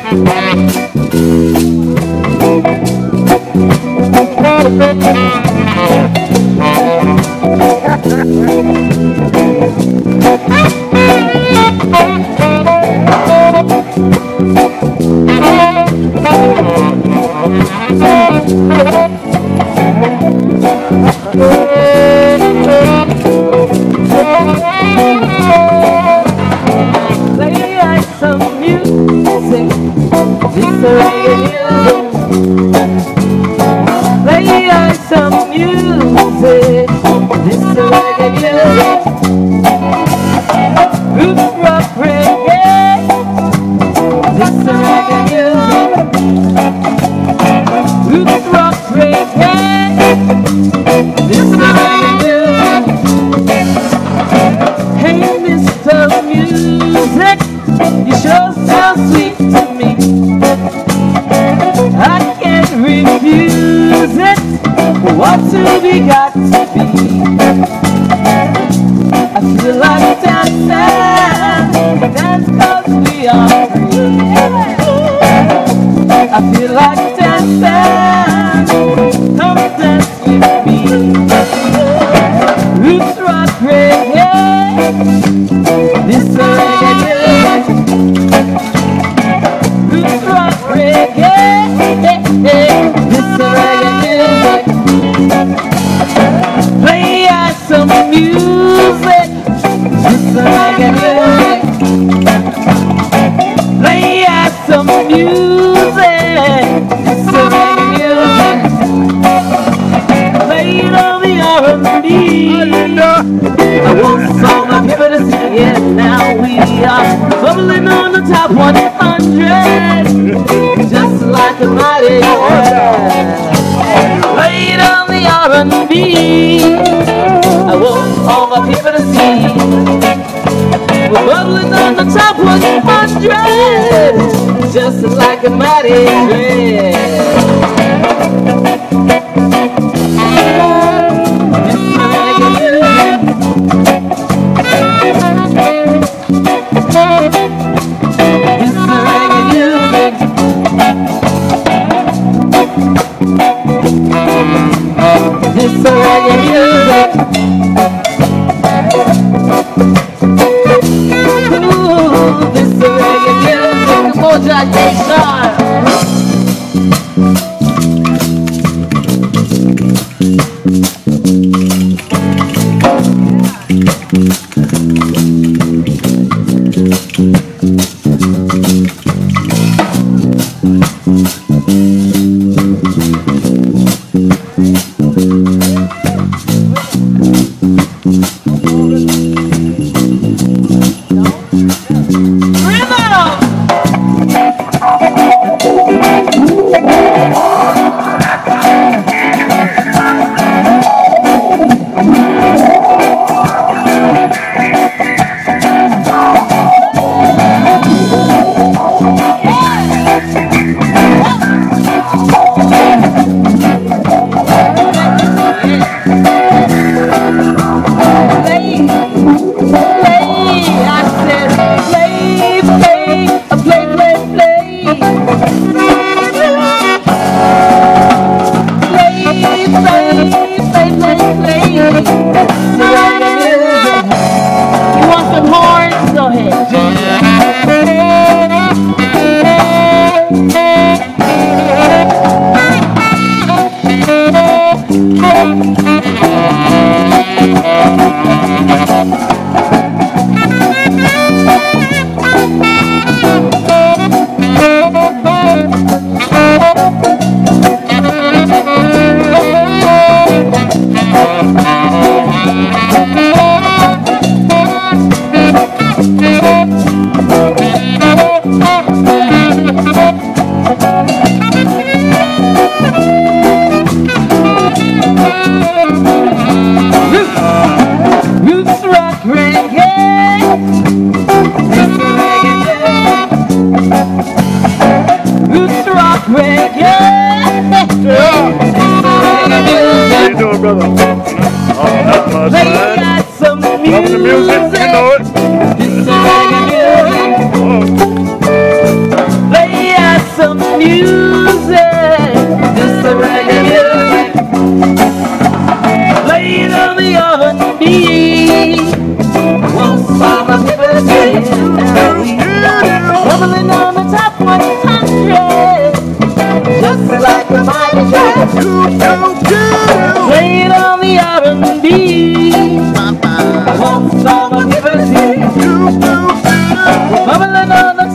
Just like a mighty thread. This reggae music. Ooh, this reggae music. Umojah Nation. Play, I said play, play.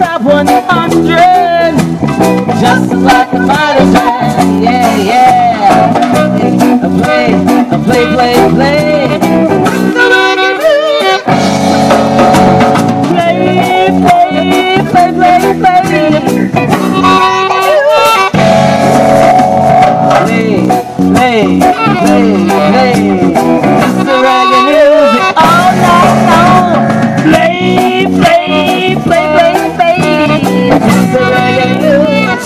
top 100, just like a mighty train. Yeah, yeah. I play, play, play. Play. It's the reggae music all night long. Play. It's the reggae music.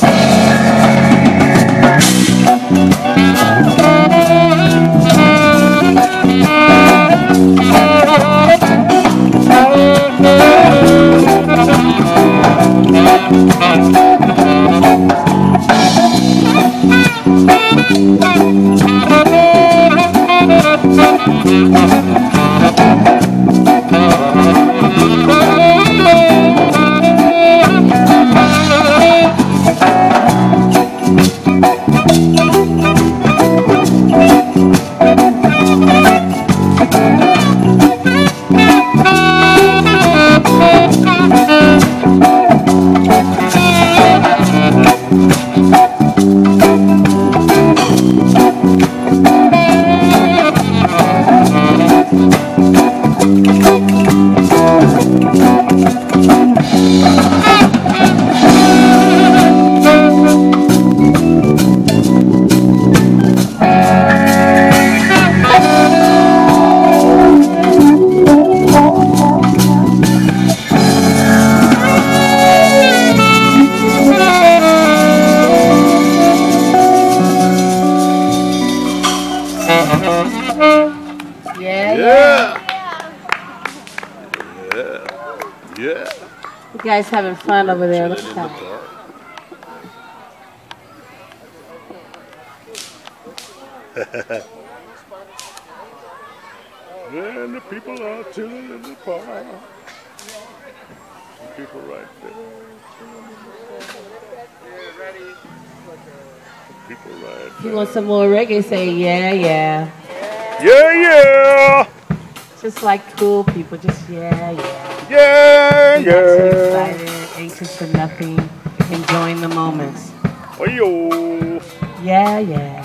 Yeah. You guys having fun over there? Look at that. And the people are chilling in the park. The people right there. People right If you want some more reggae, say yeah. Yeah. Just like cool people, just yeah. Yeah. Not too excited, anxious for nothing, enjoying the moments. Oh, yo. Yeah.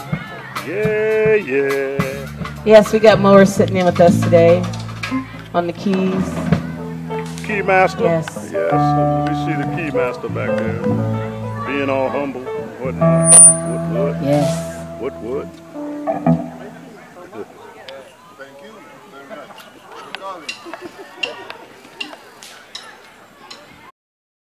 Yes, we got Mower sitting in with us today on the keys. Key master? Yes. Yes. We see the key master back there. Being all humble and whatnot. What? Yes. What?